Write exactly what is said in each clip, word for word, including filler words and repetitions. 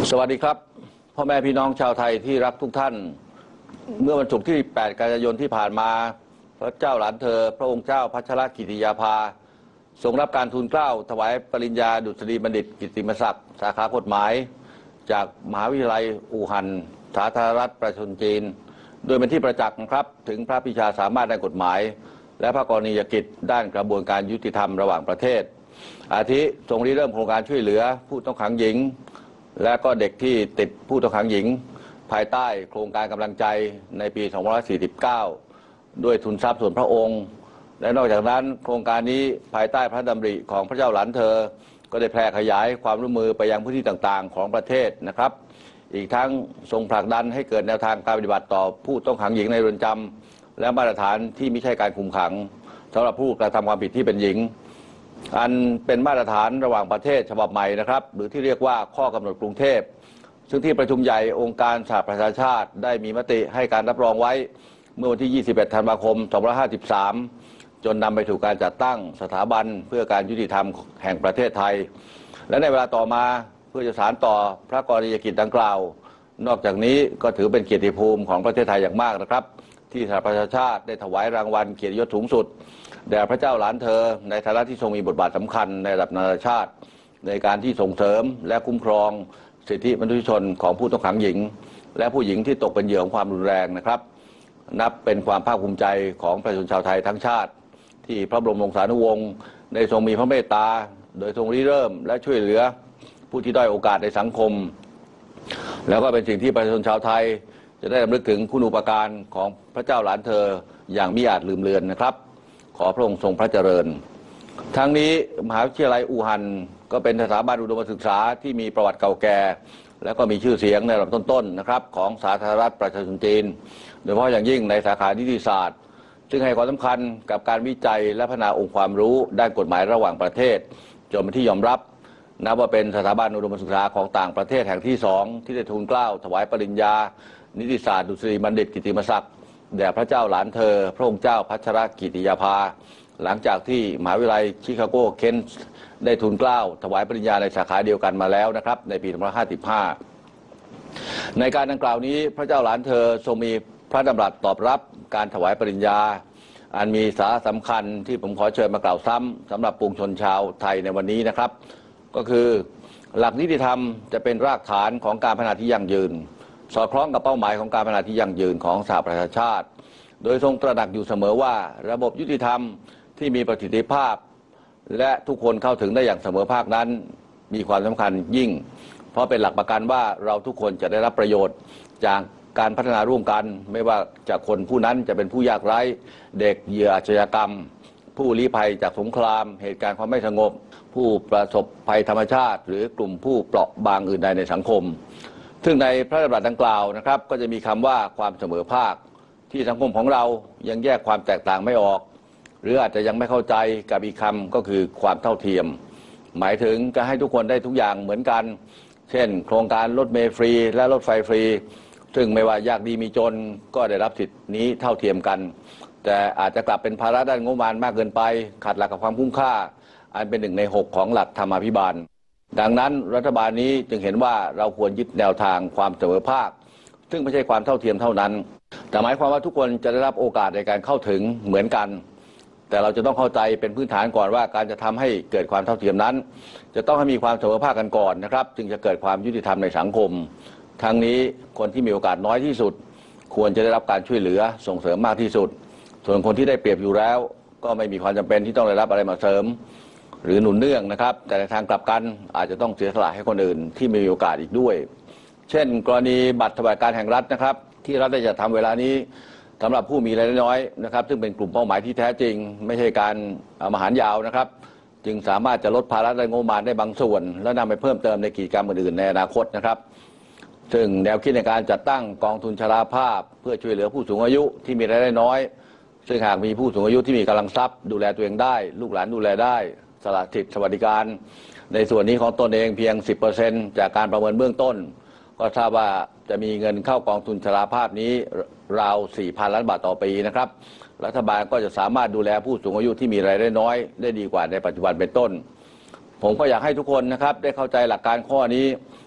สวัสดีครับพ่อแม่พี่น้องชาวไทยที่รักทุกท่านเมื่อวันศุกร์ที่แปดกันยายนที่ผ่านมาพระเจ้าหลานเธอพระองค์เจ้าพัชรกิติยาภาทรงรับการทูลเกล้าถวายปริญญาดุษฎีบัณฑิตกิตติมศักดิ์สาขากฎหมายจากมหาวิทยาลัยอู่ฮั่นสาธารณรัฐประชาชนจีนโดยเป็นที่ประจักษ์ครับถึงพระปรีชาสามารถด้านกฎหมายและพระกรณียกิจด้านกระบวนการยุติธรรมระหว่างประเทศอาทิทรงริเริ่มโครงการช่วยเหลือผู้ต้องขังหญิงและก็เด็กที่ติดผู้ต้องขังหญิงภายใต้โครงการกำลังใจในปีสองพันห้าร้อยสี่สิบเก้าด้วยทุนทรัพย์ส่วนพระองค์และนอกจากนั้นโครงการนี้ภายใต้พระดำริของพระเจ้าหลานเธอก็ได้แพร่ขยายความร่วมมือไปยังพื้นที่ต่างๆของประเทศนะครับอีกทั้งทรงผลักดันให้เกิดแนวทางการปฏิบัติต่อผู้ต้องขังหญิงในเรือนจำและมาตรฐานที่ไม่ใช่การคุมขังสำหรับผู้กระทำความผิดที่เป็นหญิงอันเป็นมาตรฐานระหว่างประเทศฉบับใหม่นะครับหรือที่เรียกว่าข้อกำหนดกรุงเทพซึ่งที่ประชุมใหญ่องค์การสหประชาชาติได้มีมติให้การรับรองไว้เมื่อวันที่ ยี่สิบเอ็ด ธันวาคม สองพันห้าร้อยห้าสิบสาม จนนำไปสู่การจัดตั้งสถาบันเพื่อการยุติธรรมแห่งประเทศไทยและในเวลาต่อมาเพื่อจะสานต่อพระกรณียกิจดังกล่าวนอกจากนี้ก็ถือเป็นเกียรติภูมิของประเทศไทยอย่างมากนะครับที่สหประชาชาติได้ถวายรางวัลเกียรติยศสูงสุดแด่พระเจ้าหลานเธอในฐานะที่ทรงมีบทบาทสำคัญในระดับนานาชาติในการที่ส่งเสริมและคุ้มครองสิทธิมนุษยชนของผู้ต้องขังหญิงและผู้หญิงที่ตกเป็นเหยื่อของความรุนแรงนะครับนับเป็นความภาคภูมิใจของประชาชนชาวไทยทั้งชาติที่พระบรมวงศานุวงศ์ได้ทรงมีพระเมตตาโดยทรงริเริ่มและช่วยเหลือผู้ที่ด้อยโอกาสในสังคมแล้วก็เป็นสิ่งที่ประชาชนชาวไทยจะได้รำลึกถึงคุณูปการของพระเจ้าหลานเธออย่างมิอาจลืมเลือนนะครับขอพระองค์ทรงพระเจริญทั้งนี้มหาวิทยาลัยอู่ฮั่นก็เป็นสถาบันอุดมศึกษาที่มีประวัติเก่าแก่และก็มีชื่อเสียงในระดับต้นๆนะครับของสาธารณรัฐประชาชนจีนโดยเฉพาะอย่างยิ่งในสาขานิติศาสตร์ซึ่งให้ความสำคัญกับการวิจัยและพัฒนาองค์ความรู้ด้านกฎหมายระหว่างประเทศจนเป็นที่ยอมรับนับว่าเป็นสถาบันอุดมศึกษาของต่างประเทศแห่งที่สองที่ได้ทูลเกล้าถวายปริญญานิติศาสตร์ดุษฎีบัณฑิตกิตติมศักดิ์แด่พระเจ้าหลานเธอพระองค์เจ้าพัชรกิติยาภาหลังจากที่มหาวิทยาลัยชิคาโกเคนส์ได้ทูลเกล้าถวายปริญญาในสาขาเดียวกันมาแล้วนะครับในปีสองพันห้าร้อยห้าสิบห้าในการดังกล่าวนี้พระเจ้าหลานเธอทรงมีพระดำรัสตอบรับการถวายปริญญาอันมีสาระสำคัญที่ผมขอเชิญมากล่าวซ้ำสำหรับปวงชนชาวไทยในวันนี้นะครับก็คือหลักนิติธรรมจะเป็นรากฐานของการพัฒนาที่ยั่งยืนสอดคล้องกับเป้าหมายของการพัฒนาที่ยั่งยืนของสหประชาชาติโดยทรงตระหนักอยู่เสมอว่าระบบยุติธรรมที่มีประสิทธิภาพและทุกคนเข้าถึงได้อย่างเสมอภาคนั้นมีความสำคัญยิ่งเพราะเป็นหลักประกันว่าเราทุกคนจะได้รับประโยชน์จากการพัฒนาร่วมกันไม่ว่าจากคนผู้นั้นจะเป็นผู้ยากไร้เด็กเหยื่ออาชญากรรมผู้ลี้ภัยจากสงครามเหตุการณ์ความไม่สงบผู้ประสบภัยธรรมชาติหรือกลุ่มผู้เปราะบางอื่นใดในสังคมซึ่งในพระดำรัสดังกล่าวนะครับก็จะมีคำว่าความเสมอภาคที่สังคมของเรายังแยกความแตกต่างไม่ออกหรืออาจจะยังไม่เข้าใจกับอีกคำก็คือความเท่าเทียมหมายถึงการให้ทุกคนได้ทุกอย่างเหมือนกันเช่นโครงการรถเมล์ฟรีและรถไฟฟรีซึ่งไม่ว่ายากดีมีจนก็ได้รับสิทธินี้เท่าเทียมกันแต่อาจจะกลับเป็นภาระด้านงบประมาณมากเกินไปขัดหลักกับความคุ้มค่าอันเป็นหนึ่งในหกของหลักธรรมาภิบาลดังนั้นรัฐบาลนี้จึงเห็นว่าเราควรยึดแนวทางความเสมอภาคซึ่งไม่ใช่ความเท่าเทียมเท่านั้นแต่หมายความว่าทุกคนจะได้รับโอกาสในการเข้าถึงเหมือนกันแต่เราจะต้องเข้าใจเป็นพื้นฐานก่อนว่าการจะทำให้เกิดความเท่าเทียมนั้นจะต้องให้มีความเสมอภาคกันก่อนนะครับจึงจะเกิดความยุติธรรมในสังคมทั้งนี้คนที่มีโอกาสน้อยที่สุดควรจะได้รับการช่วยเหลือส่งเสริมมากที่สุดส่วนคนที่ได้เปรียบอยู่แล้วก็ไม่มีความจำเป็นที่ต้องได้รับอะไรมาเสริมหรือหนุนเนื่องนะครับแต่ในทางกลับกันอาจจะต้องเสียสละให้คนอื่นที่ไม่มีโอกาสอีกด้วยเช่นกรณีบัตรสวัสดิการแห่งรัฐนะครับที่รัฐได้จัดทำเวลานี้สำหรับผู้มีรายได้น้อยนะครับซึ่งเป็นกลุ่มเป้าหมายที่แท้จริงไม่ใช่การเอามาหารยาวนะครับจึงสามารถจะลดภาระด้านงบประมาณได้บางส่วนและนำไปเพิ่มเติมในกิจกรรมอื่นๆในอนาคตนะครับซึ่งแนวคิดในการจัดตั้งกองทุนชราภาพเพื่อช่วยเหลือผู้สูงอายุที่มีรายได้น้อยซึ่งหากมีผู้สูงอายุที่มีกำลังทรัพย์ดูแลตัวเองได้ลูกหลานดูแลได้สละสิทธิสวัสดิการในส่วนนี้ของตนเองเพียง สิบเปอร์เซ็นต์ จากการประเมินเบื้องต้นก็ทราบว่าจะมีเงินเข้ากองทุนชราภาพนี้ราว สี่พัน ล้านบาทต่อปีนะครับรัฐบาลก็จะสามารถดูแลผู้สูงอายุที่มีรายได้น้อยได้ดีกว่าในปัจจุบันเป็นต้นผมก็อยากให้ทุกคนนะครับได้เข้าใจหลักการข้อนี้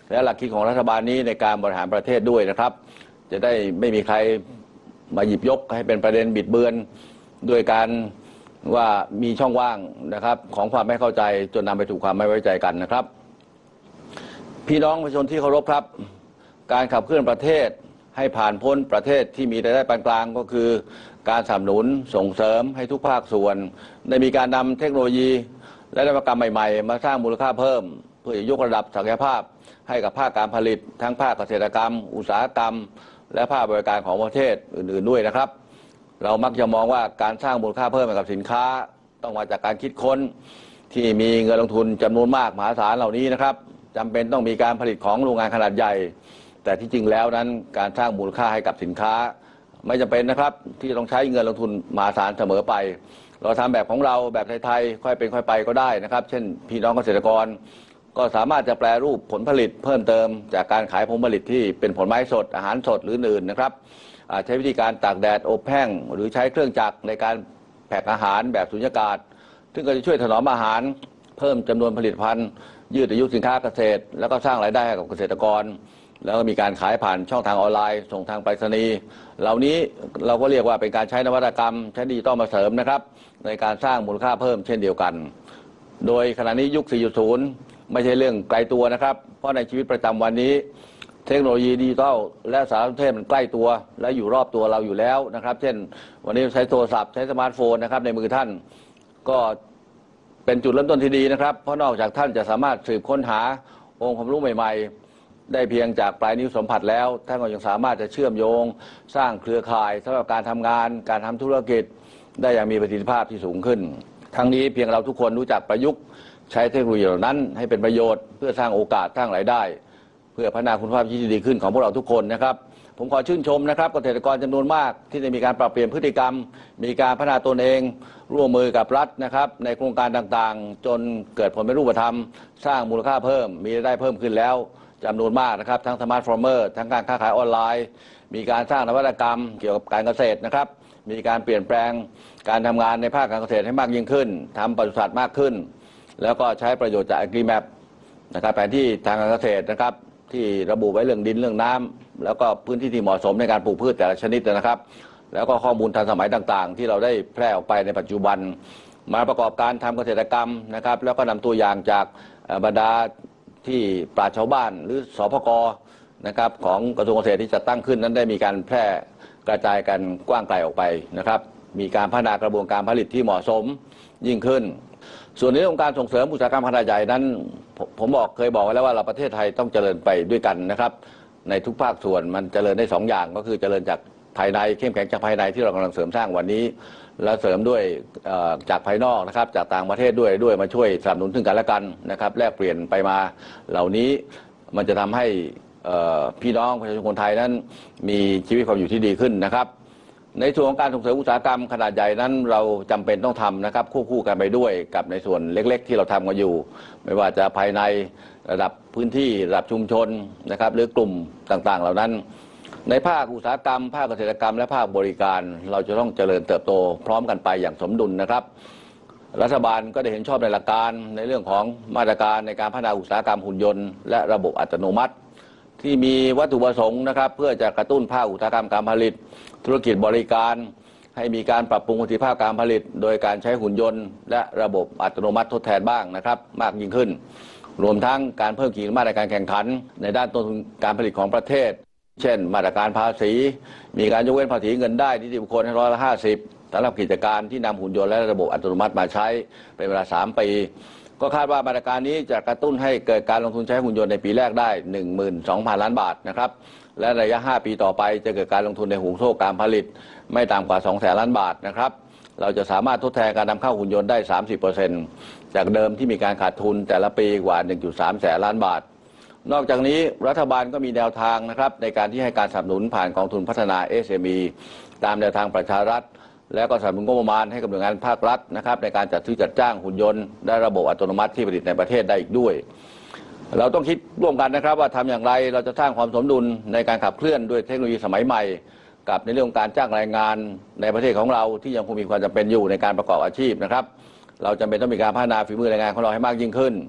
และหลักคิดของรัฐบาลนี้ในการบริหารประเทศด้วยนะครับจะได้ไม่มีใครมาหยิบยกให้เป็นประเด็นบิดเบือนด้วยการว่ามีช่องว่างนะครับของความไม่เข้าใจจนนำไปสู่ความไม่ไว้ใจกันนะครับพี่น้องประชาชนที่เคารพครับการขับเคลื่อนประเทศให้ผ่านพ้นประเทศที่มีรายได้ปานกลางก็คือการสนับสนุนส่งเสริมให้ทุกภาคส่วนได้มีการนำเทคโนโลยีและนวัตกรรมใหม่ๆมาสร้างมูลค่าเพิ่มเพื่อยกระดับศักยภาพให้กับภาคการผลิตทั้งภาคเกษตรกรรมอุตสาหกรรมและภาคบริการของประเทศอื่นๆด้วยนะครับเรามักจะมองว่าการสร้างมูลค่าเพิ่มให้กับสินค้าต้องมาจากการคิดค้นที่มีเงินลงทุนจำนวนมากมหาศาลเหล่านี้นะครับจำเป็นต้องมีการผลิตของโรงงานขนาดใหญ่แต่ที่จริงแล้วนั้นการสร้างมูลค่าให้กับสินค้าไม่จำเป็นนะครับที่ต้องใช้เงินลงทุนมหาศาลเสมอไปเราทำแบบของเราแบบไทยๆค่อยเป็นค่อยไปก็ได้นะครับเช่นพี่น้องเกษตรกรก็สามารถจะแปรรูปผลผลิตเพิ่มเติมจากการขายผลผลิตที่เป็นผลไม้สดอาหารสดหรืออื่นนะครับใช้วิธีการตากแดดอบแห้งหรือใช้เครื่องจักรในการแพ็คอาหารแบบสุญญากาศซึ่งก็จะช่วยถนอมอาหารเพิ่มจำนวนผลิตภัณฑ์ยืดอายุสินค้าเกษตรแล้วก็สร้างรายได้ให้กับเกษตรกรแล้วก็มีการขายผ่านช่องทางออนไลน์ส่งทางไปรษณีย์เหล่านี้เราก็เรียกว่าเป็นการใช้นวัตกรรมใช้ดิจิตอลมาเสริมนะครับในการสร้างมูลค่าเพิ่มเช่นเดียวกันโดยขณะนี้ยุค สี่จุดศูนย์ ไม่ใช่เรื่องไกลตัวนะครับเพราะในชีวิตประจำวันนี้เทคโนโลยีดิจิทัลและสารสนเทศมันใกล้ตัวและอยู่รอบตัวเราอยู่แล้วนะครับเช่นวันนี้ใช้โทรศัพท์ใช้สมาร์ทโฟนนะครับในมือท่านก็เป็นจุดเริ่มต้นที่ดีนะครับเพราะนอกจากท่านจะสามารถสืบค้นหาองค์ความรู้ใหม่ๆได้เพียงจากปลายนิ้วสัมผัสแล้วท่านก็ยังสามารถจะเชื่อมโยงสร้างเครือข่ายสำหรับการทำงานการทำธุรกิจได้อย่างมีประสิทธิภาพที่สูงขึ้นทั้งนี้เพียงเราทุกคนรู้จักประยุกต์ใช้เทคโนโลยีเหล่านั้นให้เป็นประโยชน์เพื่อสร้างโอกาสสร้างรายได้เพื่อพัฒนาคุณภาพชีวิตที่ดีขึ้นของพวกเราทุกคนนะครับผมขอชื่นชมนะครับเกษตรกรจำนวนมากที่ได้มีการปรับเปลี่ยนพฤติกรรมมีการพัฒนาตนเองร่วมมือกับรัฐนะครับในโครงการต่างๆจนเกิดผลเป็นรูปธรรมสร้างมูลค่าเพิ่มมีรายได้เพิ่มขึ้นแล้วจำนวนมากนะครับทั้งสมาร์ทฟาร์มเมอร์ทั้งการค้าขายออนไลน์มีการสร้างนวัตกรรมเกี่ยวกับการเกษตรนะครับมีการเปลี่ยนแปลงการทำงานในภาคการเกษตรให้มากยิ่งขึ้นทำปศุสัตว์มากขึ้นแล้วก็ใช้ประโยชน์จาก Agri-Map นะครับแผนที่ทางการเกษตรนะครับที่ระบุไว้เรื่องดินเรื่องน้ำแล้วก็พื้นที่ที่เหมาะสมในการปลูกพืชแต่ละชนิดนะครับแล้วก็ข้อมูลทันสมัยต่างๆที่เราได้แพร่ออกไปในปัจจุบันมาประกอบการทำเกษตรกรรมนะครับแล้วก็นำตัวอย่างจากบรรดาที่ปราชญ์ชาวบ้านหรือสพกนะครับของกระทรวงเกษตรที่จะตั้งขึ้นนั้นได้มีการแพร่กระจายกันกว้างไกลออกไปนะครับมีการพัฒนากระบวนการผลิตที่เหมาะสมยิ่งขึ้นส่วนในเรื่องการส่งเสริมอุตสาหกรรมขนาดใหญ่นั้นผมบอกเคยบอกไว้แล้วว่าเราประเทศไทยต้องเจริญไปด้วยกันนะครับในทุกภาคส่วนมันเจริญได้สองอย่างก็คือเจริญจากภายในเข้มแข็งจากภายในที่เรากำลังเสริมสร้างวันนี้และเสริมด้วยจากภายนอกนะครับจากต่างประเทศด้วยด้วยมาช่วยสนับสนุนซึ่งกันและกันนะครับแลกเปลี่ยนไปมาเหล่านี้มันจะทำให้พี่น้องประชาชนคนไทยนั้นมีชีวิตความอยู่ที่ดีขึ้นนะครับในส่วนของการส่งเสริมอุตสาหกรรมขนาดใหญ่นั้นเราจำเป็นต้องทำนะครับควบคู่กันไปด้วยกับในส่วนเล็กๆที่เราทำกันอยู่ไม่ว่าจะภายในระดับพื้นที่ระดับชุมชนนะครับหรือกลุ่มต่างๆเหล่านั้นในภาคอุตสาหกรรมภาคเกษตรกรรมและภาคบริการเราจะต้องเจริญเติบโตพร้อมกันไปอย่างสมดุลนะครับรัฐบาลก็ได้เห็นชอบในหลักการในเรื่องของมาตรการในการพัฒนาอุตสาหกรรมหุ่นยนต์และระบบอัตโนมัติที่มีวัตถุประสงค์นะครับเพื่อจะกระตุ้นภาคอุตสาหกรรมการผลิตธุรกิจบริการให้มีการปรับปรุงประสิทธิภาพการผลิตโดยการใช้หุ่นยนต์และระบบอัตโนมัติทดแทนบ้างนะครับมากยิ่งขึ้นรวมทั้งการเพิ่มขีดมาตรการแข่งขันในด้านต้นทุนการผลิตของประเทศเช่นมาตรการภาษีมีการยกเว้นภาษีเงินได้นิติบุคคลให้ร้อยละห้าสิบสำหรับกิจการที่นำหุ่นยนต์และระบบอัตโนมัติมาใช้เป็นเวลาสามปีก็คาดว่ามาตรการนี้จะกระตุ้นให้เกิดการลงทุนใช้หุ่นยนต์ในปีแรกได้ หนึ่งหมื่นสองพัน ล้านบาทนะครับและระยะห้าปีต่อไปจะเกิดการลงทุนในห่วงโซ่การผลิตไม่ต่ำกว่า สองแสน ล้านบาทนะครับเราจะสามารถทดแทนการนำเข้าหุ่นยนต์ได้ สามสิบเปอร์เซ็นต์ จากเดิมที่มีการขาดทุนแต่ละปีกว่า หนึ่งจุดสาม แสนล้านบาทนอกจากนี้รัฐบาลก็มีแนวทางนะครับในการที่ให้การสนับสนุนผ่านกองทุนพัฒนา เอส เอ็ม อี ตามแนวทางประชารัฐและก็สนับสนุนงบประมาณให้กับหน่วยงานภาครัฐนะครับในการจัดซื้อจัดจ้างหุ่นยนต์และระบบอัตโนมัติที่ผลิตในประเทศได้อีกด้วยเราต้องคิดร่วมกันนะครับว่าทำอย่างไรเราจะสร้างความสมดุลในการขับเคลื่อนด้วยเทคโนโลยีสมัยใหม่กับในเรื่องการจ้างแรงงานในประเทศของเราที่ยังคงมีความจำเป็นอยู่ในการประกอบอาชีพนะครับเราจำเป็นต้องมีการพัฒนาฝีมือแรงงานของเราให้มากยิ่งขึ้น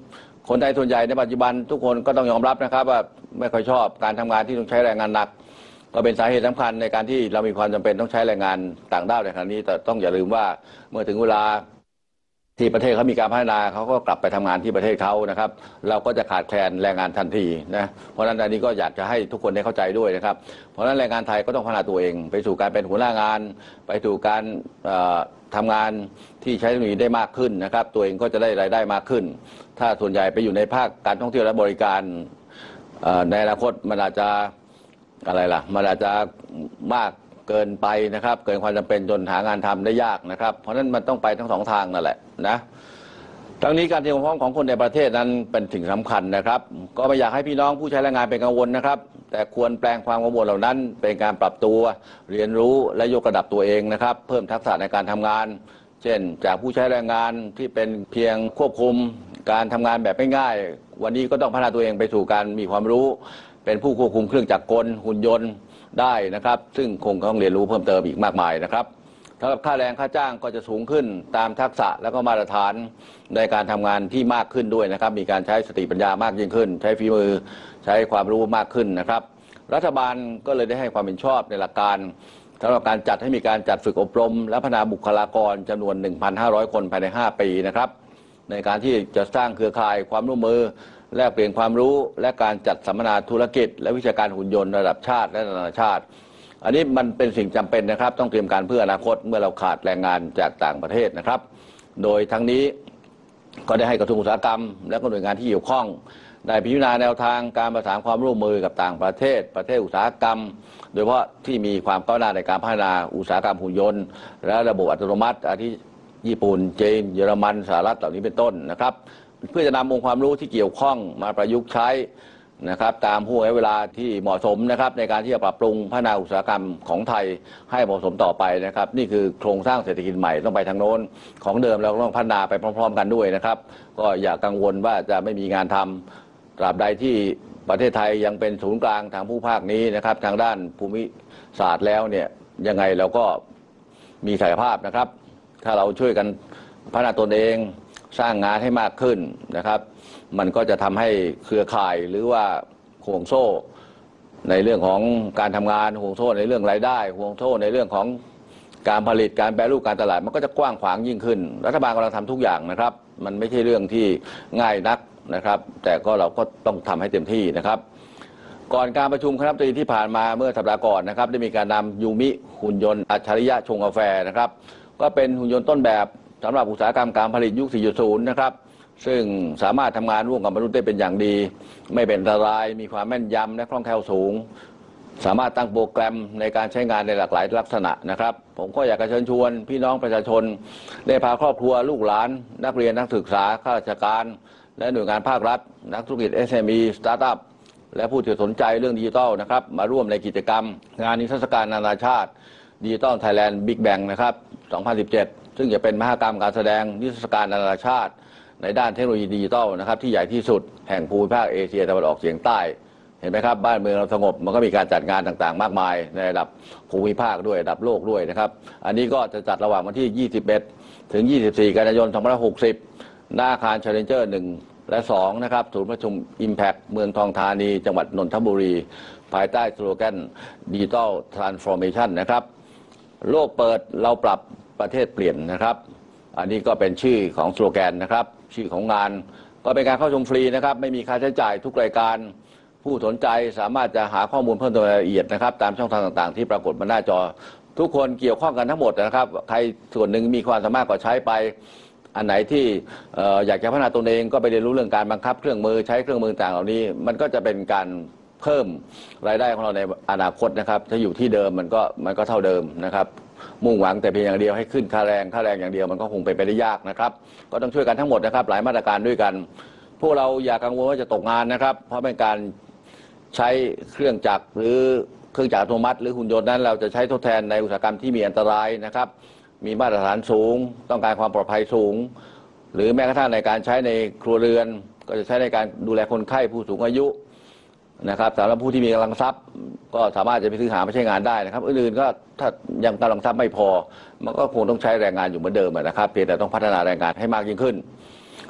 คนไทยส่วนใหญ่ในปัจจุบันทุกคนก็ต้องยอมรับนะครับว่าไม่ค่อยชอบการทำงานที่ต้องใช้แรงงานหนักก็เป็นสาเหตุสำคัญในการที่เรามีความจำเป็นต้องใช้แรงงานต่างด้าวในครั้งนี้แต่ต้องอย่าลืมว่าเมื่อถึงเวลาที่ประเทศเขามีการพัฒนาเขาก็กลับไปทำงานที่ประเทศเขานะครับเราก็จะขาดแคลนแรงงานทันทีนะเพราะฉะนั้นอันนี้ก็อยากจะให้ทุกคนได้เข้าใจด้วยนะครับเพราะฉะนั้นแรงงานไทยก็ต้องพัฒนาตัวเองไปสู่การเป็นหัวหน้างานไปสู่การทำงานที่ใช้เทคโนโลยีได้มากขึ้นนะครับตัวเองก็จะได้รายได้มากขึ้นถ้าส่วนใหญ่ไปอยู่ในภาคการท่องเที่ยวและบริการในอนาคตมันอาจจะอะไรล่ะมันอาจจะมากเกินไปนะครับเกินความจำเป็นจนหางานทำได้ยากนะครับเพราะฉะนั้นมันต้องไปทั้งสองทางนั่นแหละนะทั้งนี้การเตรียมพร้อมของคนในประเทศนั้นเป็นสิ่งสำคัญนะครับก็ไม่อยากให้พี่น้องผู้ใช้แรงงานเป็นกังวลนะครับแต่ควรแปลงความกังวลเหล่านั้นเป็นการปรับตัวเรียนรู้และยกระดับตัวเองนะครับเพิ่มทักษะในการทำงานเช่นจากผู้ใช้แรงงานที่เป็นเพียงควบคุมการทำงานแบบง่ายๆวันนี้ก็ต้องพัฒนาตัวเองไปสู่การมีความรู้เป็นผู้ควบคุมเครื่องจักรกลหุ่นยนต์ได้นะครับซึ่งคงต้องเรียนรู้เพิ่มเติมอีกมากมายนะครับสำหรับค่าแรงค่าจ้างก็จะสูงขึ้นตามทักษะและก็มาตรฐานในการทำงานที่มากขึ้นด้วยนะครับมีการใช้สติปัญญามากยิ่งขึ้นใช้ฝีมือใช้ความรู้มากขึ้นนะครับรัฐบาลก็เลยได้ให้ความเห็นชอบในหลักการสำหรับการจัดให้มีการจัดฝึกอบรมและพัฒนาบุคลากรจำนวน หนึ่งพันห้าร้อย คนภายในห้าปีนะครับในการที่จะสร้างเครือข่ายความร่วมมือแลกเปลี่ยนความรู้และการจัดสัมมนาธุรกิจและวิชาการหุ่นยนต์ระดับชาติและนานาชาติอันนี้มันเป็นสิ่งจำเป็นนะครับต้องเตรียมการเพื่ออนาคตเมื่อเราขาดแรงงานจากต่างประเทศนะครับโดยทั้งนี้ก็ได้ให้กระทรวงอุตสาหกรรมและก็หน่วยงานที่เกี่ยวข้องได้พิจารณาแนวทางการประสานความร่วมมือกับต่างประเทศประเทศอุตสาหกรรมโดยเฉพาะที่มีความก้าวหน้าในการพัฒนาอุตสาหกรรมหุ่นยนต์และระบบอัตโนมัติอาทิญี่ปุ่นจีนเยอรมันสหรัฐเหล่านี้เป็นต้นนะครับเพื่อจะนำองค์ความรู้ที่เกี่ยวข้องมาประยุกต์ใช้นะครับตามห่วงเวลาที่เหมาะสมนะครับในการที่จะปรับปรุงพัฒนาอุตสาหกรรมของไทยให้เหมาะสมต่อไปนะครับนี่คือโครงสร้างเศรษฐกิจใหม่ต้องไปทางโน้นของเดิมเราต้องพัฒนาไปพร้อมๆกันด้วยนะครับก็อย่ากังวลว่าจะไม่มีงานทำตราบใดที่ประเทศไทยยังเป็นศูนย์กลางทางภูมิภาคนี้นะครับทางด้านภูมิศาสตร์แล้วเนี่ยยังไงเราก็มีศักยภาพนะครับถ้าเราช่วยกันพัฒนาตนเองสร้างงานให้มากขึ้นนะครับมันก็จะทำให้เครือข่ายหรือว่าห่วงโซ่ในเรื่องของการทำงานห่วงโซ่ในเรื่องรายได้ห่วงโซ่ในเรื่องของการผลิตการแปรรูปการตลาดมันก็จะกว้างขวางยิ่งขึ้นรัฐบาลกำลังทำทุกอย่างนะครับมันไม่ใช่เรื่องที่ง่ายนักนะครับแต่ก็เราก็ต้องทำให้เต็มที่นะครับก่อนการประชุมคณะรัฐมนตรีที่ผ่านมาเมื่อสัปดาห์ก่อนนะครับได้มีการนำยูมิหุ่นยนต์อัจฉริยะชงกาแฟนะครับก็เป็นหุ่นยนต์ต้นแบบสำหรับอุตสาหกรรมการผลิตยุค สี่จุดศูนย์ นะครับซึ่งสามารถทำงานร่วมกับมนุษย์ได้เป็นอย่างดีไม่เป็นอันตรายมีความแม่นยำและคล่องแคล่วสูงสามารถตั้งโปรแกรมในการใช้งานในหลากหลายลักษณะนะครับผมก็อยากจะเชิญชวนพี่น้องประชาชนได้พาครอบครัวลูกหลานนักเรียนนักศึกษาข้าราชการและหน่วยงานภาครัฐนักธุรกิจ เอส เอ็ม อี สตาร์ทอัพและผู้ที่สนใจเรื่องดิจิทัลนะครับมาร่วมในกิจกรรมงานนิทรรศการนานาชาติดิจิทัลไทยแลนด์บิ๊กแบงนะครับสองพันสิบเจ็ดซึ่งจะเป็นมหกรรมการแสดงนิทรรศการนานาชาติในด้านเทคโนโลยีดิจิทัลนะครับที่ใหญ่ที่สุดแห่งภูมิภาคเอเชียตะวันออกเฉียงใต้เห็นไหมครับบ้านเมืองเราสงบมันก็มีการจัดงานต่างๆมากมายในระดับภูมิภาคด้วยระดับโลกด้วยนะครับอันนี้ก็จะจัดระหว่างวันที่ยี่สิบเอ็ดถึงยี่สิบสี่กันยายนสองพันห้าร้อยหกสิบหน้าอาคาร Challenger หนึ่งและสองนะครับศูนย์ประชุม Impact เมืองทองธานีจังหวัดนนทบุรีภายใต้สโลแกน Digital Transformation นะครับโลกเปิดเราปรับประเทศเปลี่ยนนะครับอันนี้ก็เป็นชื่อของสโลแกนนะครับชื่อของงานก็เป็นการเข้าชมฟรีนะครับไม่มีค่าใช้จ่ายทุกรายการผู้สนใจสามารถจะหาข้อมูลเพิ่มเติมรายละเอียดนะครับตามช่องทางต่างๆที่ปรากฏบนหน้าจอทุกคนเกี่ยวข้องกันทั้งหมดนะครับใครส่วนหนึ่งมีความสามารถก็ใช้ไปอันไหนที่อยากจะพัฒนาตนเองก็ไปเรียนรู้เรื่องการบังคับเครื่องมือใช้เครื่องมือต่างเหล่านี้มันก็จะเป็นการเพิ่มรายได้ของเราในอนาคตนะครับถ้าอยู่ที่เดิมมันก็มันก็เท่าเดิมนะครับมุ่งหวังแต่เพียงอย่างเดียวให้ขึ้นค่าแรงค่าแรงอย่างเดียวมันก็คงเป็นไปได้ยากนะครับก็ต้องช่วยกันทั้งหมดนะครับหลายมาตรการด้วยกันพวกเราอย่ากังวลว่าจะตกงานนะครับเพราะเป็นการใช้เครื่องจักรหรือเครื่องจักรอัตโนมัติหรือหุ่นยนต์นั้นเราจะใช้ทดแทนในอุตสาหกรรมที่มีอันตรายนะครับมีมาตรฐานสูงต้องการความปลอดภัยสูงหรือแม้กระทั่งในการใช้ในครัวเรือนก็จะใช้ในการดูแลคนไข้ผู้สูงอายุนะครับสำหรับผู้ที่มีกำลังทรัพย์ก็สามารถจะไปซื้อหามาใช้งานได้นะครับอื่นๆก็ถ้ายังกำลังทรัพย์ไม่พอมันก็คงต้องใช้แรงงานอยู่เหมือนเดิมนะครับเพียงแต่ต้องพัฒนาแรงงานให้มากยิ่งขึ้น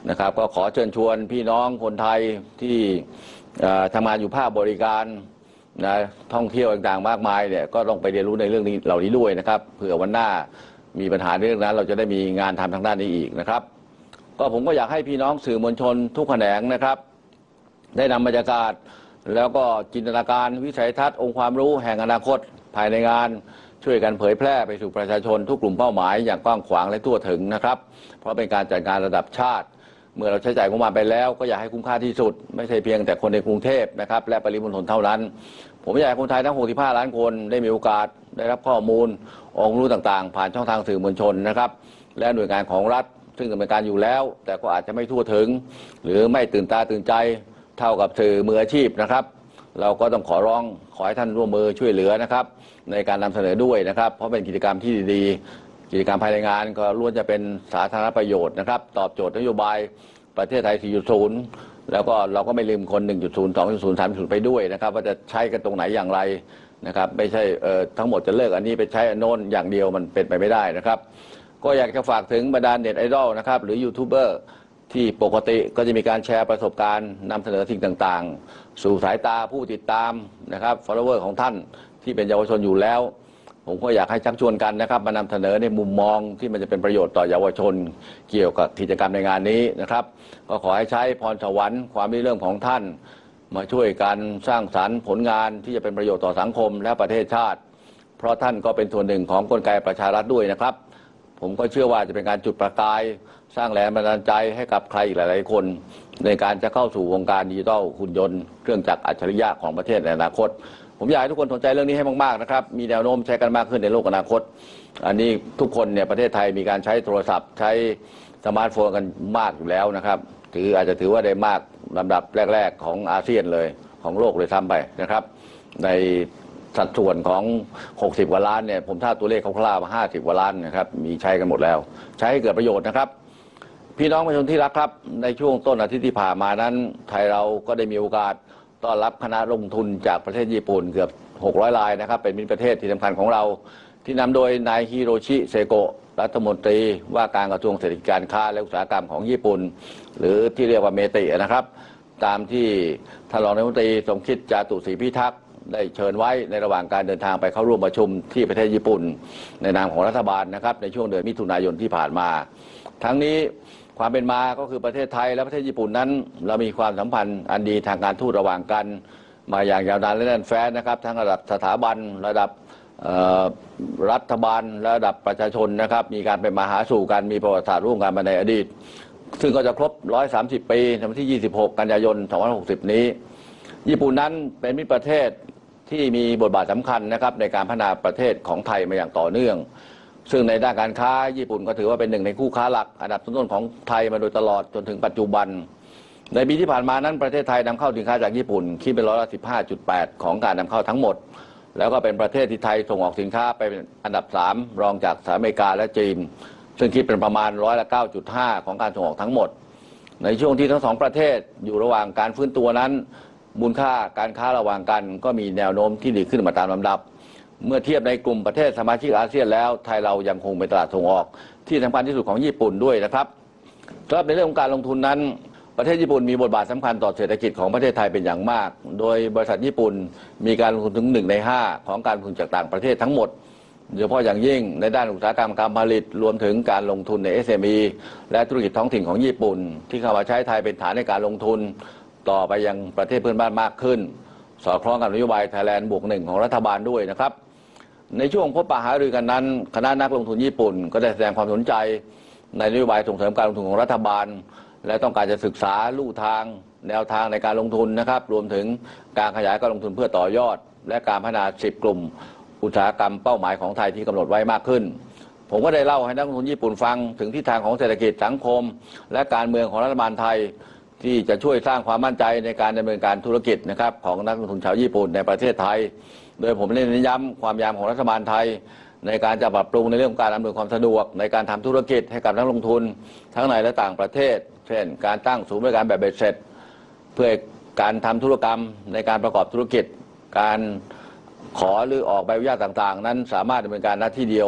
นะครับก็ขอเชิญชวนพี่น้องคนไทยที่ทำงานอยู่ภาคบริการนะท่องเที่ยวต่างๆมากมายเนี่ยก็ต้องไปเรียนรู้ในเรื่องนี้เหล่านี้ด้วยนะครับเผื่อวันหน้ามีปัญหาเรื่องนั้นเราจะได้มีงานทำทางด้านนี้อีกนะครับก็ผมก็อยากให้พี่น้องสื่อมวลชนทุกแขนงนะครับได้นำบรรยากาศแล้วก็จินตนาการวิสัยทัศน์องค์ความรู้แห่งอนาคตภายในงานช่วยกันเผยแพร่ไปสู่ประชาชนทุกกลุ่มเป้าหมายอย่างกว้างขวางและทั่วถึงนะครับเพราะเป็นการจัดการระดับชาติเมื่อเราใช้จ่ายงบประมาณไปแล้วก็อยากให้คุ้มค่าที่สุดไม่ใช่เพียงแต่คนในกรุงเทพนะครับและปริมณฑลเท่านั้นผมอยากให้คนไทยทั้งหกสิบห้าล้านคนได้มีโอกาสได้รับข้อมูลองค์รู้ต่างๆผ่านช่องทางสื่อมวลชนนะครับและหน่วยงานของรัฐซึ่งดำเนินการอยู่แล้วแต่ก็อาจจะไม่ทั่วถึงหรือไม่ตื่นตาตื่นใจเท่ากับสื่อมืออาชีพนะครับเราก็ต้องขอร้องขอให้ท่านร่วมมือช่วยเหลือนะครับในการนำเสนอด้วยนะครับเพราะเป็นกิจกรรมที่ดีๆกิจกรรมภายในงานก็ล้วนจะเป็นสาธารณประโยชน์นะครับตอบโจทย์นโยบายประเทศไทย สี่จุดศูนย์ แล้วก็เราก็ไม่ลืมคน หนึ่งจุดศูนย์ สองจุดศูนย์ สามจุดศูนย์ ไปด้วยนะครับว่าจะใช้กันตรงไหนอย่างไรนะครับไม่ใช่เอ่อทั้งหมดจะเลิกอันนี้ไปใช้อันโน้นอย่างเดียวมันเป็นไปไม่ได้นะครับก็อยากจะฝากถึงบรรดาเน็ตไอดอลนะครับหรือยูทูบเบอร์ที่ปกติก็จะมีการแชร์ประสบการณ์นำเสนอสิ่งต่างๆสู่สายตาผู้ติดตามนะครับ follower ของท่านที่เป็นเยาวชนอยู่แล้วผมก็อยากให้ชักชวนกันนะครับมานำเสนอในมุมมองที่มันจะเป็นประโยชน์ต่อเยาวชนเกี่ยวกับกิจกรรมในงานนี้นะครับก็ขอให้ใช้พรสวรรค์ความริเริ่มของท่านมาช่วยกันสร้างสรรค์ผลงานที่จะเป็นประโยชน์ต่อสังคมและประเทศชาติเพราะท่านก็เป็นส่วนหนึ่งของกลไกประชารัฐด้วยนะครับผมก็เชื่อว่าจะเป็นการจุดประกายสร้างแรงบันดาลใจให้กับใครอีกหลายๆคนในการจะเข้าสู่วงการดิจิทัลหุ่นยนต์เครื่องจักรอัจฉริยะของประเทศในอนาคตผมอยากให้ทุกคนสนใจเรื่องนี้ให้มากๆนะครับมีแนวโน้มใช้กันมากขึ้นในโลกอนาคตอันนี้ทุกคนเนี่ยประเทศไทยมีการใช้โทรศัพท์ใช้สมาร์ทโฟนกันมากอยู่แล้วนะครับถืออาจจะถือว่าได้มากลำดับแรกๆของอาเซียนเลยของโลกเลยซ้ำไปนะครับในสัดส่วนของหกสิบกว่าล้านเนี่ยผมถ้าตัวเลขคร่าวๆมาห้าสิบกว่าล้านนะครับมีใช้กันหมดแล้วใช้ให้เกิดประโยชน์นะครับพี่น้องประชาชนที่รักครับในช่วงต้นอาทิตย์ที่ผ่านมานั้นไทยเราก็ได้มีโอกาสต้อนรับคณะลงทุนจากประเทศญี่ปุ่นเกือบหกร้อยรายนะครับเป็นมิตรประเทศที่สำคัญของเราที่นำโดยนายฮิโรชิเซโกะรัฐมนตรีว่าการกระทรวงเศรษฐกิจการค้าและอุตสาหกรรมของญี่ปุ่นหรือที่เรียกว่าเมตินะครับตามที่ท่านรองนายกรัฐมนตรีสมคิดจาตุศรีพิทักษ์ได้เชิญไว้ในระหว่างการเดินทางไปเข้าร่วมประชุมที่ประเทศญี่ปุ่นในนามของรัฐบาลนะครับในช่วงเดือนมิถุนายนที่ผ่านมาทั้งนี้ความเป็นมาก็คือประเทศไทยและประเทศญี่ปุ่นนั้นเรามีความสัมพันธ์อันดีทางการทูตระหว่างกันมาอย่างยาวนานและแน่นแฟ้นนะครับทั้งระดับสถาบันระดับรัฐบาลระดับประชาชนนะครับมีการไปมาหาสู่กันมีประวัติศาสตร์ร่วมกันมาในอดีตซึ่งก็จะครบหนึ่งร้อยสามสิบปีในวันที่ยี่สิบหกกันยายนสองพันห้าร้อยหกสิบนี้ญี่ปุ่นนั้นเป็นมิตรประเทศที่มีบทบาทสำคัญนะครับในการพัฒนาประเทศของไทยมาอย่างต่อเนื่องซึ่งในด้านการค้าญี่ปุ่นก็ถือว่าเป็นหนึ่งในคู่ค้าหลักอันดับต้นๆของไทยมาโดยตลอดจนถึงปัจจุบันในปีที่ผ่านมานั้นประเทศไทยนำเข้าสินค้าจากญี่ปุ่นคิดเป็นร้อยละ สิบห้าจุดแปด ของการนำเข้าทั้งหมดแล้วก็เป็นประเทศที่ไทยส่งออกสินค้าไปเป็นอันดับสามรองจากสหรัฐอเมริกาและจีนซึ่งคิดเป็นประมาณร้อยละ เก้าจุดห้า ของการส่งออกทั้งหมดในช่วงที่ทั้งสองประเทศอยู่ระหว่างการฟื้นตัวนั้นมูลค่าการค้าระหว่างกันก็มีแนวโน้มที่ดีขึ้นมาตามลำดับเมื่อเทียบในกลุ่มประเทศสมาชิกอาเซียนแล้วไทยเรายังคงเป็นตลาดส่งออกที่สำคัญที่สุดของญี่ปุ่นด้วยนะครับสำหรับในเรื่องของการลงทุนนั้นประเทศญี่ปุ่นมีบทบาทสำคัญต่อเศรษฐกิจของประเทศไทยเป็นอย่างมากโดยบริษัทญี่ปุ่นมีการลงทุนถึงหนึ่งในห้าของการลงทุนจากต่างประเทศทั้งหมดโดยเฉพาะอย่างยิ่งในด้านอุตสาหกรรมการผลิตรวมถึงการลงทุนใน เอส เอ็ม อี และธุรกิจท้องถิ่นของญี่ปุ่นที่เข้ามาใช้ไทยเป็นฐานในการลงทุนต่อไปยังประเทศเพื่อนบ้านมากขึ้นสอดคล้องกับนโยบายไทยแลนด์บวกหนึ่งของรัฐบาลด้วยนะครับในช่วงพบปะหารือกันนั้นคณะนักลงทุนญี่ปุ่นก็ได้แสดงความสนใจในนโยบายส่งเสริมการลงทุนของรัฐบาลและต้องการจะศึกษาลู่ทางแนวทางในการลงทุนนะครับรวมถึงการขยายการลงทุนเพื่อต่อยอดและการพัฒนาสิบกลุ่มอุตสาหกรรมเป้าหมายของไทยที่กำหนดไว้มากขึ้นผมก็ได้เล่าให้นักลงทุนญี่ปุ่นฟังถึงทิศทางของเศรษฐกิจสังคมและการเมืองของรัฐบาลไทยที่จะช่วยสร้างความมั่นใจในการดำเนินการธุรกิจนะครับของนักลงทุนชาวญี่ปุ่นในประเทศไทยโดยผมเน้นย้ำความพยายามของรัฐบาลไทยในการจะปรับปรุงในเรื่องการอำนวยความสะดวกในการทำธุรกิจให้กับนักลงทุนทั้งในและต่างประเทศเช่นการตั้งศูนย์บริการแบบเบ็ดเสร็จเพื่อการทำธุรกรรมในการประกอบธุรกิจการขอหรือออกใบอนุญาตต่างๆนั้นสามารถดำเนินการณที่เดียว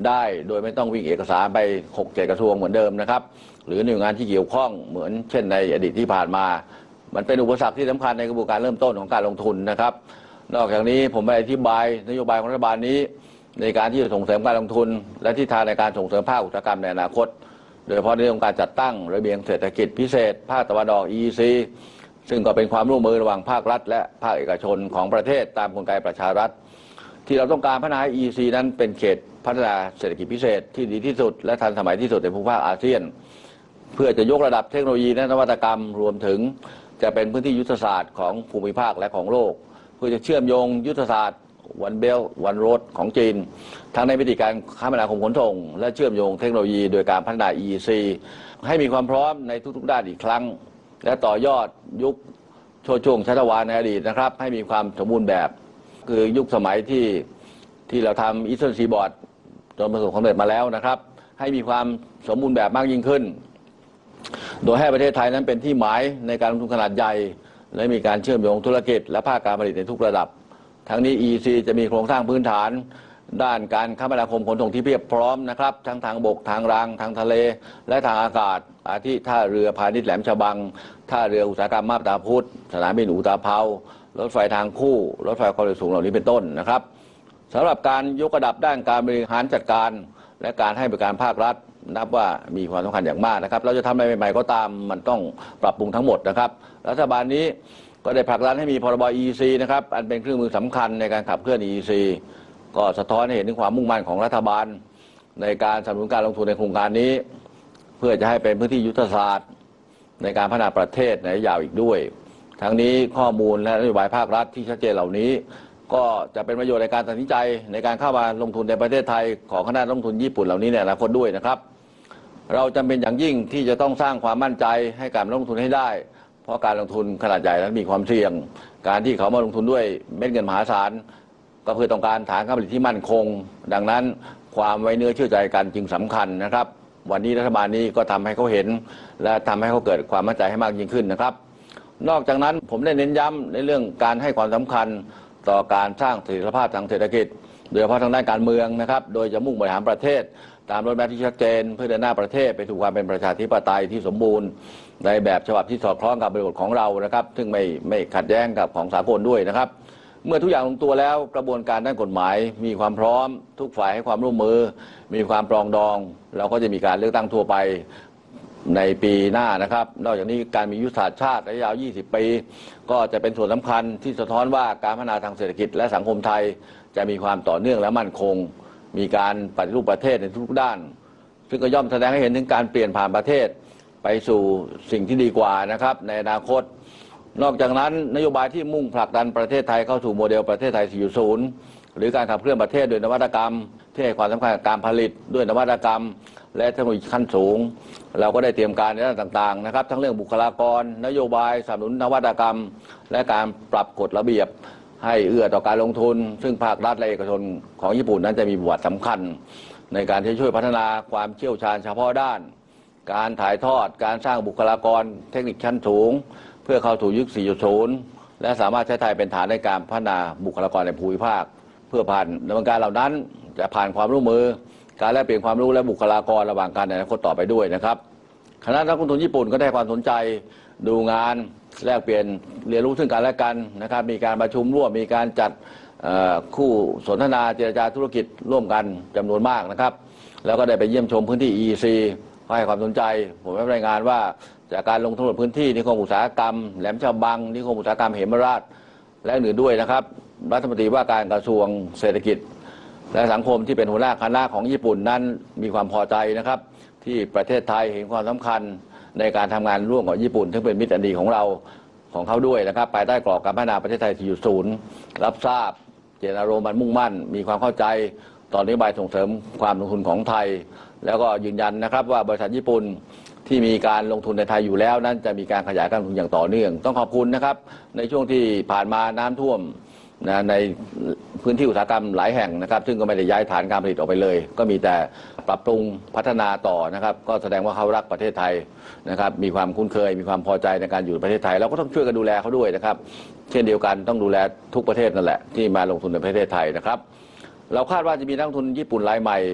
ได้โดยไม่ต้องวิ่งเอกสารไปหกเจ็ดกระทรวงเหมือนเดิมนะครับหรือหน่วยงานที่เกี่ยวข้องเหมือนเช่นในอดีตที่ผ่านมามันเป็นอุปสรรคที่สำคัญในกระบวนการเริ่มต้นของการลงทุนนะครับนอกจากนี้ผมได้อธิบายนโยบายของรัฐบาลนี้ในการที่จะส่งเสริมการลงทุนและทิศทางในการส่งเสริมภาคอุตสาหกรรมในอนาคตโดยเฉพาะในเรื่องการจัดตั้งระเบียงเศรษฐกิจพิเศษภาคตะวันออก อี อี ซี ซึ่งก็เป็นความร่วมมือระหว่างภาครัฐและภาคเอกชนของประเทศตามกลไกประชารัฐที่เราต้องการพัฒนาให้ อี อี ซี นั้นเป็นเขตพัฒนาเศรษฐกิจพิเศษที่ดีที่สุดและทันสมัยที่สุดในภูมิภาคอาเซียนเพื่อจะยกระดับเทคโนโลยีและนวัตกรรมรวมถึงจะเป็นพื้นที่ยุทธศาสตร์ของภูมิภาคและของโลกเพื่อจะเชื่อมโยงยุทธศาสตร์วันเบลวันโรดของจีนทั้งในวิธีการคมนาคมขนส่งและเชื่อมโยงเทคโนโลยีโดยการพัฒนา อี อี ซี ให้มีความพร้อมในทุกๆด้านอีกครั้งและต่อยอดยุคโชว์ช่วงชัชวาลในอดีตนะครับให้มีความสมบูรณ์แบบคือยุคสมัยที่ที่เราทำอีสเทิร์นซีบอร์ดจนประสบความสำเร็จมาแล้วนะครับให้มีความสมบูรณ์แบบมากยิ่งขึ้นโดยให้ประเทศไทยนั้นเป็นที่หมายในการลงทุนขนาดใหญ่และมีการเชื่อมโยงธุรกิจและภาคการผลิตในทุกระดับทั้งนี้ อี อี ซี จะมีโครงสร้างพื้นฐานด้านการคมนาคมขนส่งที่เพียบพร้อมนะครับทั้งทางบกทางรางทางทะเลและทางอากาศอาทิท่าเรือพาณิชย์แหลมฉบังท่าเรืออุตสาหกรรมมาบตาพุธสนามบินอุตภเปารถไฟทางคู่รถไฟความเร็วสูงเหล่านี้เป็นต้นนะครับสำหรับการยกระดับด้านการบริหารจัดการและการให้บริการภาครัฐนับว่ามีความสำคัญอย่างมากนะครับเราจะทำอะไรใหม่ๆก็ตามมันต้องปรับปรุงทั้งหมดนะครับรัฐบาลนี้ก็ได้ผลักดันให้มีพรบ อี อี ซี นะครับอันเป็นเครื่องมือสำคัญในการขับเคลื่อน อี อี ซี ก็สะท้อนให้เห็นถึงความมุ่งมั่นของรัฐบาลในการสนับสนุนการลงทุนในโครงการนี้เพื่อจะให้เป็นพื้นที่ยุทธศาสตร์ในการพัฒนาประเทศในระยะยาวอีกด้วยทั้งนี้ข้อมูลและนโยบายภาครัฐที่ชัดเจนเหล่านี้ก็จะเป็นประโยชน์ในการตัดสินใจในการเข้ามาลงทุนในประเทศไทยของคณะลงทุนญี่ปุ่นเหล่านี้ในอนาคตด้วยนะครับเราจำเป็นอย่างยิ่งที่จะต้องสร้างความมั่นใจให้การลงทุนให้ได้เพราะการลงทุนขนาดใหญ่นั้นมีความเสี่ยงการที่เขามาลงทุนด้วยเม็ดเงินมหาศาลก็เพื่อต้องการฐานการผลิตที่มั่นคงดังนั้นความไว้เนื้อเชื่อใจกันจึงสำคัญนะครับวันนี้รัฐบาลนี้ก็ทำให้เขาเห็นและทำให้เขาเกิดความมั่นใจให้มากยิ่งขึ้นนะครับนอกจากนั้นผมได้เน้นย้ำในเรื่องการให้ความสำคัญต่อการสร้างเสถียรภาพทางเศรษฐกิจโดยเฉพาะทางด้านการเมืองนะครับโดยจะมุ่งบริหารประเทศตามรถแมพที่ชัดเจนเพื่อเดินหน้าประเทศไปสู่ความเป็นประชาธิปไตยที่สมบูรณ์ในแบบฉบับที่สอดคล้องกับบริบทของเรานะครับซึ่งไม่ไม่ขัดแย้งกับของสากลด้วยนะครับเมื่อทุกอย่างลงตัวแล้วกระบวนการด้านกฎหมายมีความพร้อมทุกฝ่ายให้ความร่วมมือมีความปรองดองเราก็จะมีการเลือกตั้งทั่วไปในปีหน้านะครับนอกจากนี้การมียุทธศาสตร์ชาติระยะยาวยี่สิบปีก็จะเป็นส่วนสำคัญที่สะท้อนว่าการพัฒนาทางเศรษฐกิจและสังคมไทยจะมีความต่อเนื่องและมั่นคงมีการปฏิรูปประเทศในทุกด้านซึ่งก็ย่อมแสดงให้เห็นถึงการเปลี่ยนผ่านประเทศไปสู่สิ่งที่ดีกว่านะครับในอนาคตนอกจากนั้นนโยบายที่มุ่งผลักดันประเทศไทยเข้าสู่โมเดลประเทศไทย สี่จุดศูนย์ หรือการขับเคลื่อนประเทศโดยนวัตกรรมที่ให้ความสำคัญกับการผลิตด้วยนวัตกรรมและเทคโนโลยีขั้นสูงเราก็ได้เตรียมการในด้านต่างๆนะครับทั้งเรื่องบุคลากรนโยบายสนับสนุนนวัตกรรมและการปรับกฎระเบียบให้เอื้อต่อการลงทุนซึ่งภาครัฐและเอกชนของญี่ปุ่นนั้นจะมีบทบาทสำคัญในการที่ช่วยพัฒนาความเชี่ยวชาญเฉพาะด้านการถ่ายทอดการสร้างบุคลากรเทคนิคชั้นสูงเพื่อเข้าสู่ยุค สี่จุดศูนย์ และสามารถใช้ไทยเป็นฐานในการพัฒนาบุคลากรในภูมิภาคเพื่อผ่านดำเนินการเหล่านั้นจะผ่านความร่วมมือการแลกเปลี่ยนความรู้และบุคลากรระหว่างกันในอนาคตต่อไปด้วยนะครับคณะนักลงทุนญี่ปุ่นก็ได้ความสนใจดูงานแลกเปลี่ยนเรียนรู้ซึ่งกันและกันนะครับมีการประชุมร่วมมีการจัดคู่สนทนาเจรจาธุรกิจร่วมกันจำนวนมากนะครับแล้วก็ได้ไปเยี่ยมชมพื้นที่ อี อี ซี ให้ความสนใจผมได้รายงานว่าจากการลงทุนพื้นที่นิคมอุตสาหกรรมแหลมฉบังนิคมอุตสาหกรรมเหมราชและอื่นด้วยนะครับรัฐมนตรีว่าการกระทรวงเศรษฐกิจและสังคมที่เป็นหัวหน้าคณะของญี่ปุ่นนั้นมีความพอใจนะครับที่ประเทศไทยเห็นความสำคัญในการทำงานร่วมกับญี่ปุ่นซึ่งเป็นมิตรอันดีของเราของเขาด้วยนะครับภายใต้กรอบการพัฒนาประเทศไทย สี่จุดศูนย์ รับทราบเจตนารมณ์มันมุ่งมั่นมีความเข้าใจต่อนโยบายส่งเสริมความลงทุนของไทยแล้วก็ยืนยันนะครับว่าบริษัทญี่ปุ่นที่มีการลงทุนในไทยอยู่แล้วนั้นจะมีการขยายการลงทุนอย่างต่อเนื่องต้องขอบคุณนะครับในช่วงที่ผ่านมาน้ำท่วมนะในพื้นที่อุตสาหกรรมหลายแห่งนะครับซึ่งก็ไม่ได้ย้ายฐานการผลิตออกไปเลยก็มีแต่ปรับปรุงพัฒนาต่อนะครับก็แสดงว่าเขารักประเทศไทยนะครับมีความคุ้นเคยมีความพอใจในการอยู่ในประเทศไทยเราก็ต้องช่วยกันดูแลเขาด้วยนะครับเช่นเดียวกันต้องดูแลทุกประเทศนั่นแหละที่มาลงทุนในประเทศไทยนะครับเราคาดว่าจะมีนักลงทุนญี่ปุ่นรายใหม่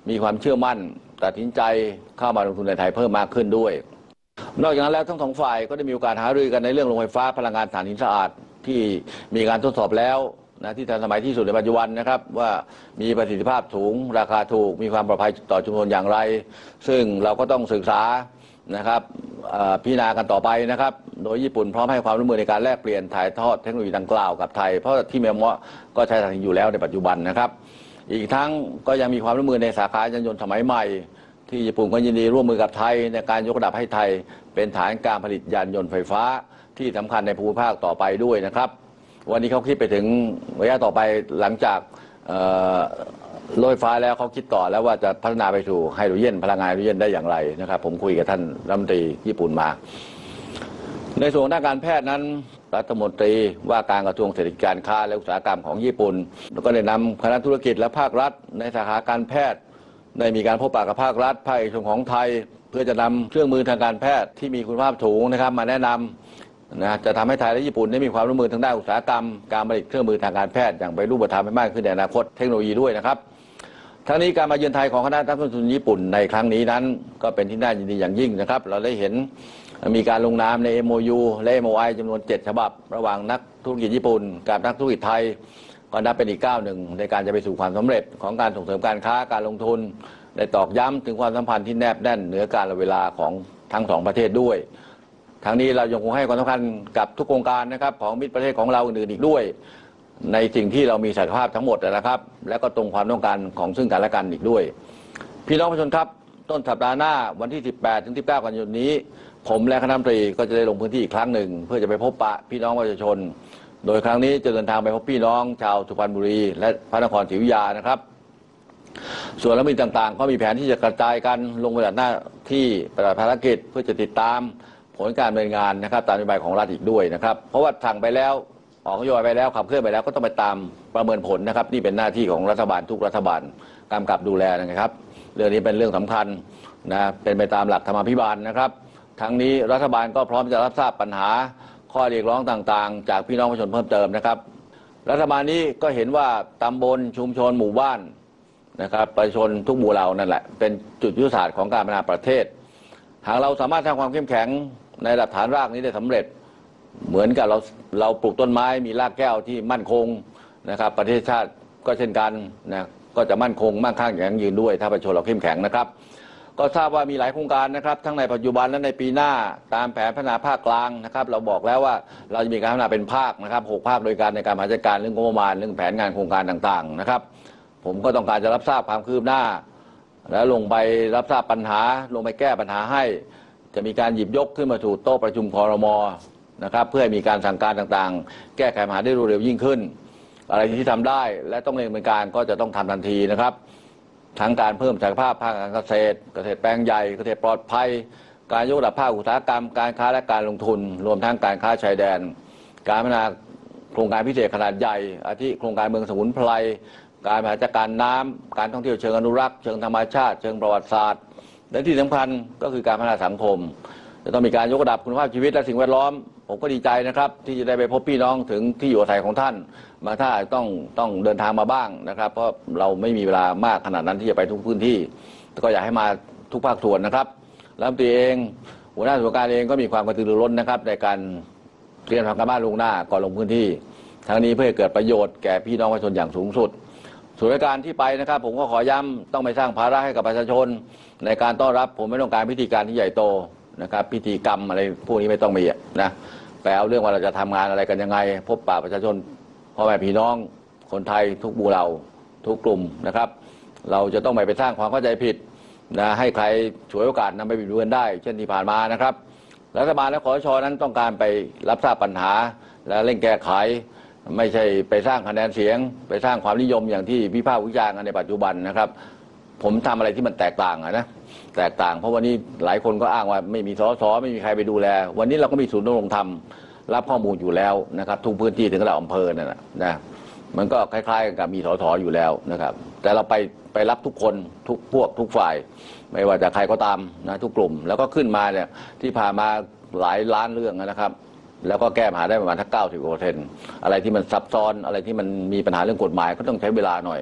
มีความเชื่อมั่นตัดสินใจเข้ามาลงทุนในไทยเพิ่มมากขึ้นด้วยนอกจากนั้นแล้วทั้งสองฝ่ายก็ได้มีโอกาสหารือกันในเรื่องโรงไฟฟ้าพลังงานถ่านหินสะอาดที่มีการทดสอบแล้วนะที่ทันสมัยที่สุดในปัจจุบันนะครับว่ามีประสิทธิภาพสูงราคาถูกมีความปลอดภัยต่อชุมชนอย่างไรซึ่งเราก็ต้องศึกษานะครับพิจารณากันต่อไปนะครับโดยญี่ปุ่นพร้อมให้ความร่วมมือในการแลกเปลี่ยนถ่ายทอดเทคโนโลยีดังกล่าวกับไทยเพราะที่เมียนมาก็ใช้ถ่านหินอยู่แล้วในปัจจุบันนะครับอีกทั้งก็ยังมีความร่วมมือในสาขายานยนต์สมัยใหม่ที่ญี่ปุ่นก็ยินดีร่วมมือกับไทยในการยกระดับให้ไทยเป็นฐานการผลิตยานยนต์ไฟฟ้าที่สำคัญในภูมิภาคต่อไปด้วยนะครับวันนี้เขาคิดไปถึงระยะต่อไปหลังจากรถไฟฟ้าแล้วเขาคิดต่อแล้วว่าจะพัฒนาไปสู่ไฮโดรเจนพลังงานไฮโดรเจนได้อย่างไรนะครับผมคุยกับท่านรัฐมนตรีญี่ปุ่นมาในส่วนด้านการแพทย์นั้นรัฐมนตรีว่าการกระทรวงเศรษฐกิจการค้าและอุตสาหกรรมของญี่ปุ่นก็ได้นำคณะธุรกิจและภาครัฐในสาขาการแพทย์ได้มีการพบปะกับภาครัฐภาคเอกชนของไทยเพื่อจะนำเครื่องมือทางการแพทย์ที่มีคุณภาพสูงนะครับมาแนะนำนะจะทำให้ไทยและญี่ปุ่นได้มีความร่วมมือทางด้านอุตสาหกรรมการผลิตเครื่องมือทางการแพทย์อย่างเป็นรูปธรรมให้มากขึ้นในอนาคตเทคโนโลยีด้วยนะครับทั้งนี้การมาเยือนไทยของคณะนักลงทุนญี่ปุ่นในครั้งนี้นั้นก็เป็นที่น่ายินดีอย่างยิ่งนะครับเราได้เห็นมีการลงนามใน เอ็ม โอ ยู และ เอ็ม โอ ไอ จำนวนเจ็ดฉบับระหว่างนักธุรกิจญี่ปุ่นกับนักธุรกิจไทยก็นับเป็นอีกก้าวหนึ่งในการจะไปสู่ความสำเร็จของการส่งเสริมการค้าการลงทุนได้ตอกย้ำถึงความสัมพันธ์ที่แนบแน่นเหนือการเวลาของทั้งสองประเทศด้วยทั้งนี้เรายังคงให้ความสำคัญกับทุกโครงการนะครับของมิตรประเทศของเราอื่นๆอีกด้วยในสิ่งที่เรามีศักยภาพทั้งหมดนะครับและก็ตรงความต้องการของซึ่งกันและกันอีกด้วยพี่น้องประชาชนครับต้นสัปดาห์หน้าวันที่สิบแปดถึงสิบเก้ากันยายนนี้ผมและคณะรัฐมนตรีก็จะได้ลงพื้นที่อีกครั้งหนึ่งเพื่อจะไปพบปะพี่น้องประชาชนโดยครั้งนี้จะเดินทางไปพบพี่น้องชาวสุพรรณบุรีและพระนครศรีอยุธยานะครับส่วนรัฐมนตรีต่างๆก็มีแผนที่จะกระจายกันลงปฏิบัติหน้าที่ปฏิบัติภารกิจเพื่อจะติดตามผลการดำเนินงานนะครับตามนโยบายของรัฐอีกด้วยนะครับเพราะว่าสั่งไปแล้วออกนโยบายไปแล้วขับเคลื่อนไปแล้วก็ต้องไปตามประเมินผลนะครับนี่เป็นหน้าที่ของรัฐบาลทุกรัฐบาลกำกับดูแลนะครับเรื่องนี้เป็นเรื่องสำคัญนะเป็นไปตามหลักธรรมาภิบาลนะครับทั้งนี้รัฐบาลก็พร้อมจะรับทราบปัญหาข้อเรียกร้องต่างๆจากพี่น้องประชาชนเพิ่มเติมนะครับรัฐบาลนี้ก็เห็นว่าตำบลชุมชนหมู่บ้านนะครับประชาชนทุกหมู่เหล่านั่นแหละเป็นจุดยุทธศาสตร์ของการพัฒนาประเทศหากเราสามารถสร้างความเข้มแข็งในหลักฐานรากนี้ได้สำเร็จเหมือนกับเราเราปลูกต้นไม้มีรากแก้วที่มั่นคงนะครับประเทศชาติก็เช่นกันนะก็จะมั่นคงมั่งคั่งอย่างยืนด้วยถ้าประชาชนเราเข้มแข็งนะครับก็ทราบว่ามีหลายโครงการนะครับทั้งในปัจจุบันและในปีหน้าตามแผนพัฒนาภาคกลางนะครับเราบอกแล้วว่าเราจะมีการพัฒนาเป็นภาคนะครับหกภาคโดยการในการบริหารจัดการเรื่องงบประมาณเรื่องแผนงานโครงการต่างๆนะครับผมก็ต้องการจะรับทราบความคืบหน้าแล้วลงไปรับทราบปัญหาลงไปแก้ปัญหาให้จะมีการหยิบยกขึ้นมาสู่โต๊ะประชุมครม.นะครับเพื่อให้มีการสั่งการต่างๆแก้ไขปัญหาได้รวดเร็วยิ่งขึ้นอะไรที่ทำได้และต้องเร่งดำเนินการก็จะต้องทำทันทีนะครับทั้งการเพิ่มศักยภาพภาคการเกษตรเกษตรแปลงใหญ่เกษตรปลอดภัยการยกระดับภาคอุตสาหกรรมการค้าและการลงทุนรวมทั้งการค้าชายแดนการพัฒนาโครงการพิเศษขนาดใหญ่อาทิโครงการเมืองสมุนไพรการบริหารจัดการน้ำการท่องเที่ยวเชิงอนุรักษ์เชิงธรรมชาติเชิงประวัติศาสตร์และที่สำคัญก็คือการพัฒนาสังคมจะต้องมีการยกระดับคุณภาพชีวิตและสิ่งแวดล้อมผมก็ดีใจนะครับที่จะได้ไปพบพี่น้องถึงที่อยู่อาศัยของท่านบางท่านต้องต้องเดินทางมาบ้างนะครับเพราะเราไม่มีเวลามากขนาดนั้นที่จะไปทุกพื้นที่ก็อยากให้มาทุกภาคส่วนนะครับรัฐมนตรีเองหัวหน้าส่วนการเองก็มีความกระตือรือร้นนะครับในการเตรียมทำการบ้านล่วงหน้าก่อนลงพื้นที่ทั้งนี้เพื่อให้เกิดประโยชน์แก่พี่น้องประชาชนอย่างสูงสุดส่วนการที่ไปนะครับผมก็ขอย้ำต้องไม่สร้างภาระให้กับประชาชนในการต้อนรับผมไม่ต้องการพิธีการที่ใหญ่โตนะครับพิธีกรรมอะไรพวกนี้ไม่ต้องมีนะไปเอาเรื่องว่าเราจะทำงานอะไรกันยังไงพบปะประชาชนพ่อแม่พี่น้องคนไทยทุกหมู่เหล่าทุกกลุ่มนะครับเราจะต้องไม่ไปสร้างความเข้าใจผิดนะให้ใครฉวยโอกาสนำไปบิดเบือนได้เช่นที่ผ่านมานะครับรัฐบาลและคสช.นั้นต้องการไปรับทราบปัญหาและเร่งแก้ไขไม่ใช่ไปสร้างคะแนนเสียงไปสร้างความนิยมอย่างที่วิพากษ์วิจารณ์กันในปัจจุบันนะครับผมทำอะไรที่มันแตกต่างนะแตกต่างเพราะวันนี้หลายคนก็อ้างว่าไม่มีสสไม่มีใครไปดูแลวันนี้เราก็มีศูนย์ดำรงธรรมรับข้อมูลอยู่แล้วนะครับทุกพื้นที่ถึงระดับอำเภอนั่นแหละนะมันก็คล้ายๆกับมีสสอยู่แล้วนะครับแต่เราไปไปรับทุกคนทุกพวกทุกฝ่ายไม่ว่าจะใครก็ตามนะทุกกลุ่มแล้วก็ขึ้นมาเนี่ยที่ผ่านมาหลายล้านเรื่องนะครับแล้วก็แก้ปัญหาได้ประมาณทั้งเก้าสิบเปอร์เซ็นต์อะไรที่มันซับซ้อนอะไรที่มันมีปัญหาเรื่องกฎหมายก็ต้องใช้เวลาหน่อย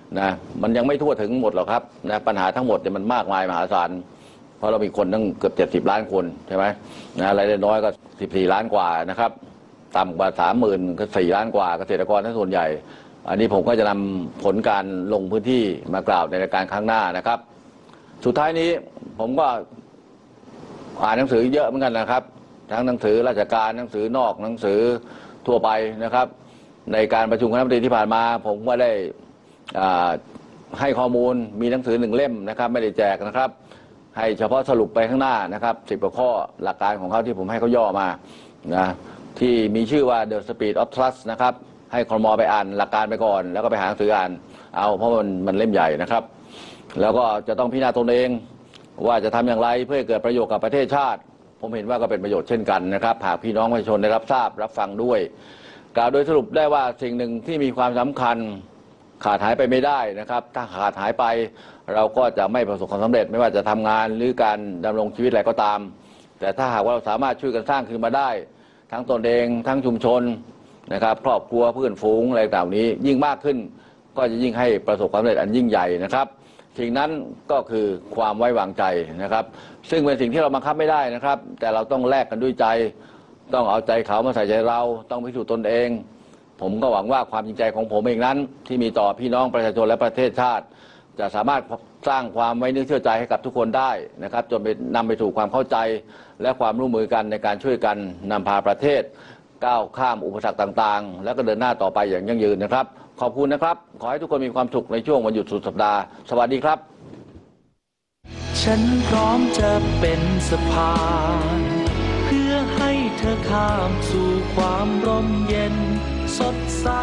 นะมันยังไม่ทั่วถึงหมดหรอกครับนะปัญหาทั้งหมดเนี่ยมันมากมายมหาศาลเพราะเรามีคนตั้งเกือบเจ็ดสิบล้านคนใช่ไหมนะรายได้น้อยก็สิบสี่ล้านกว่านะครับต่ำกว่าสามหมื่นก็สี่ล้านกว่าเกษตรกรทั้งส่วนใหญ่อันนี้ผมก็จะนำผลการลงพื้นที่มากล่าวในรายการครั้งหน้านะครับสุดท้ายนี้ผมก็อ่านหนังสือเยอะเหมือนกันนะครับทั้งหนังสือราชการหนังสือนอกหนังสือทั่วไปนะครับในการประชุมคณะรัฐมนตรีที่ผ่านมาผมก็ได้ให้ข้อมูลมีหนังสือหนึ่งเล่มนะครับไม่ได้แจกนะครับให้เฉพาะสรุปไปข้างหน้านะครับสิบกว่าข้อหลักการของเขาที่ผมให้เขาย่อมานะที่มีชื่อว่า The Speed of Trust นะครับให้ครม.ไปอ่านหลักการไปก่อนแล้วก็ไปหาหนังสืออ่านเอาเพราะมันมันเล่มใหญ่นะครับแล้วก็จะต้องพิจารณาตนเองว่าจะทำอย่างไรเพื่อให้เกิดประโยชน์กับประเทศชาติผมเห็นว่าก็เป็นประโยชน์เช่นกันนะครับหากพี่น้องประชาชนได้รับทราบรับฟังด้วยกล่าวโดยสรุปได้ว่าสิ่งหนึ่งที่มีความสำคัญขาดหายไปไม่ได้นะครับถ้าขาดหายไปเราก็จะไม่ประสบความสำเร็จไม่ว่าจะทำงานหรือการดำรงชีวิตอะไรก็ตามแต่ถ้าหากว่าเราสามารถช่วยกันสร้างขึ้นมาได้ทั้งตนเองทั้งชุมชนนะครับครอบครัวเพื่อนฝูงอะไรต่างๆนี้ยิ่งมากขึ้นก็จะยิ่งให้ประสบความสำเร็จอันยิ่งใหญ่นะครับสิ่งนั้นก็คือความไว้วางใจนะครับซึ่งเป็นสิ่งที่เราบังคับไม่ได้นะครับแต่เราต้องแลกกันด้วยใจต้องเอาใจเขามาใส่ใจเราต้องพิสูจน์ตนเองผมก็หวังว่าความจริงใจของผมเองนั้นที่มีต่อพี่น้องประชาชนและประเทศชาติจะสามารถสร้างความไว้เนื้อเชื่อใจให้กับทุกคนได้นะครับจนไปนำไปสู่ความเข้าใจและความร่วมมือกันในการช่วยกันนำพาประเทศก้าวข้ามอุปสรรคต่างๆแล้วก็เดินหน้าต่อไปอย่างยั่งยืนนะครับขอบคุณนะครับขอให้ทุกคนมีความสุขในช่วงวันหยุดสุดสัปดาห์สวัสดีครับฉันพร้อมจะเป็นสะพานเพื่อให้เธอข้ามสู่ความร่มเย็นสดใส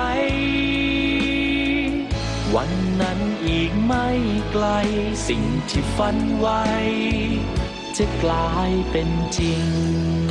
วันนั้นอีกไม่ไกลสิ่งที่ฝันไว้จะกลายเป็นจริง